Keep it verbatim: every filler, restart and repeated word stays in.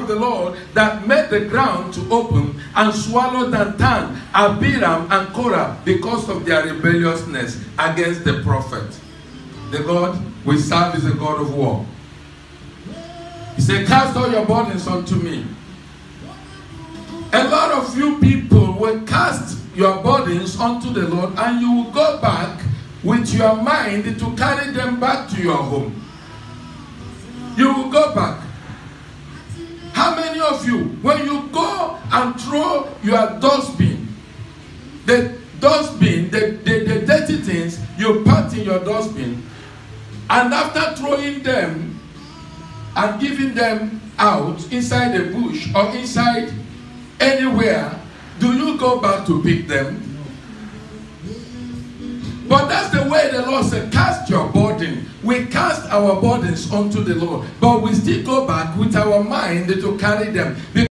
of the Lord that made the ground to open and swallow Dathan, Abiram, and Korah because of their rebelliousness against the prophet. The God we serve is a God of war. He said, cast all your burdens unto me. A lot of you people will cast your burdens unto the Lord, and you will go back with your mind to carry them back to your home. You will go back. How many of you, when you go and throw your dustbin, the dustbin, the, the, the dirty things, you put in your dustbin, and after throwing them and giving them out inside the bush or inside anywhere, do you go back to pick them? But that's the way the Lord said, cast your burden. We cast our burdens unto the Lord, but we still go back with our mind to carry them.